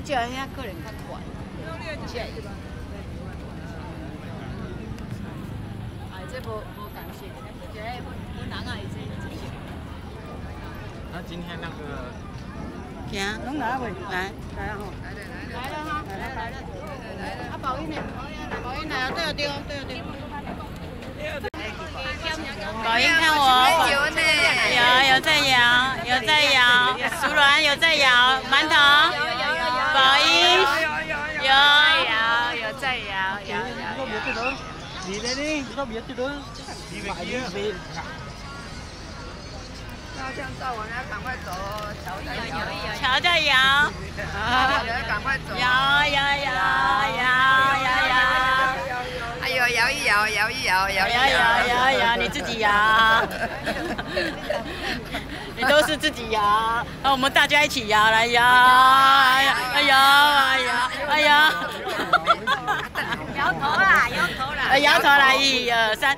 角遐可能较悬，这。这无共性，这阮人啊，伊这一种。 那今天那个， 行，拢来未？来啊吼！来了哈！来了！啊，宝英呢？宝英来啊！对。宝英看我，有在摇，熟卵有在摇，馒头，宝英有在摇。 你的呢？你到别去了，你别。 要这样照完要赶快走哦， 桥在摇， 赶快走。 摇， 哎呦，摇一摇， 你自己摇，你都是自己摇，那我们大家一起摇来摇，摇头啦，摇头来1、2、3，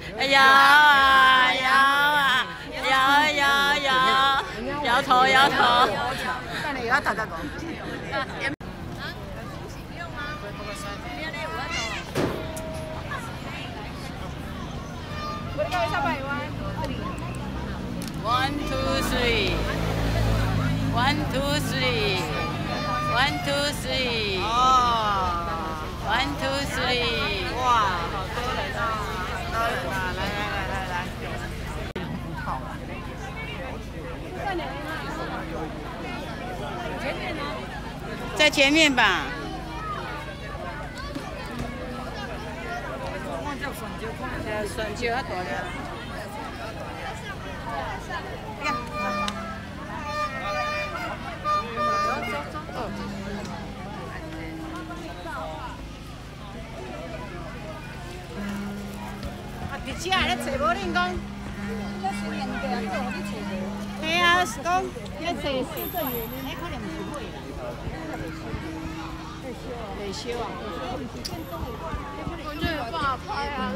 摇头。那你要打个鼓。1, 2, 3. 1, 2, 3. 1, 2, 3. 1, 2, 3. 哇，好多人啊！来。在前面吧。笋球较大了。伫遮咧找无恁讲？嘿啊，是讲咧找市政员，迄可能毋是会啦。退休啊？我觉得不好拍啊。